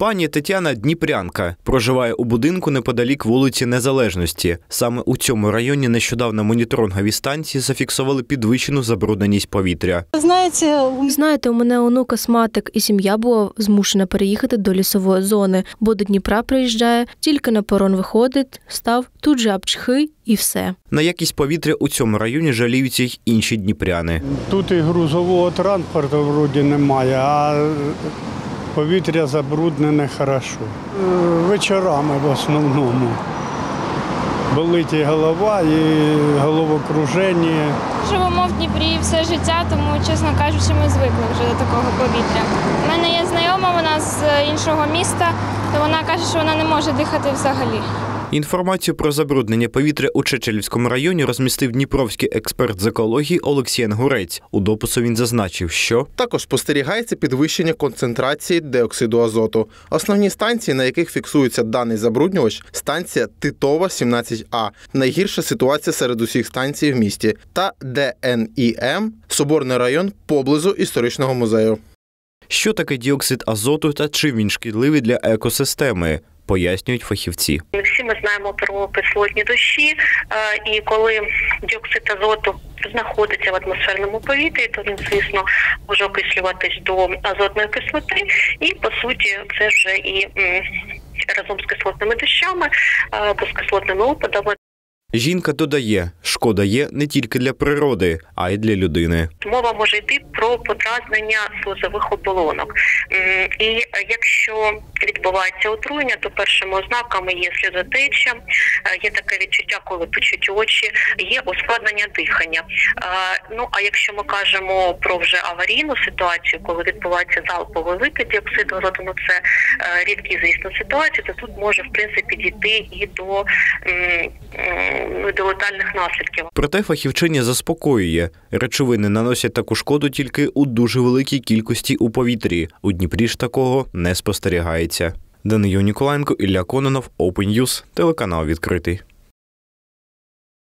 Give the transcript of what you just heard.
Пані Тетяна – дніпрянка. Проживає у будинку неподалік вулиці Незалежності. Саме у цьому районі нещодавно моніторингові станції зафіксували підвищену забрудненість повітря. Знаєте, у мене онук астматик, і сім'я була змушена переїхати до лісової зони, бо до Дніпра приїжджає, тільки на перон виходить, став, тут же апчхи і все. На якість повітря у цьому районі жаліються й інші дніпряни. Тут і грузового транспорту вроді немає, а повітря забруднене хорошо. Вечорами в основному. Болить і голова, і головокруження. Живемо в Дніпрі все життя, тому, чесно кажучи, ми звикли вже до такого повітря. У мене є знайома, вона з іншого міста, то вона каже, що вона не може дихати взагалі. Інформацію про забруднення повітря у Чечелівському районі розмістив дніпровський експерт з екології Олексій Ангурець. У допису він зазначив, що також спостерігається підвищення концентрації диоксиду азоту. Основні станції, на яких фіксується даний забруднювач – станція Титова, 17А. Найгірша ситуація серед усіх станцій в місті. Та ДНІМ – Соборний район поблизу історичного музею. Що таке діоксид азоту та чим він шкідливий для екосистеми? Пояснюють фахівці. Всі ми знаємо про кислотні дощі, і коли діоксид азоту знаходиться в атмосферному повітрі, то він, звісно, може окислюватись до азотної кислоти, і, по суті, це вже і разом з кислотними дощами або з кислотними опадами. Жінка додає, шкода є не тільки для природи, а й для людини. Мова може йти про подразнення слизових оболонок. І якщо відбувається отруєння, то першими ознаками є сльозотеча, є таке відчуття, коли печуть очі, є ускладнення дихання. Ну, а якщо ми кажемо про вже аварійну ситуацію, коли відбувається залповий викид діоксиду азоту, ну це рідкі, звісно, ситуації, то тут може, в принципі, дійти і до летальних наслідків. Проте фахівчиня заспокоює. Речовини наносять таку шкоду тільки у дуже великій кількості у повітрі. У Дніпрі ж такого не спостерігається. Данило Ніколаєнко, Ілля Кононов, Open News, телеканал «Відкритий».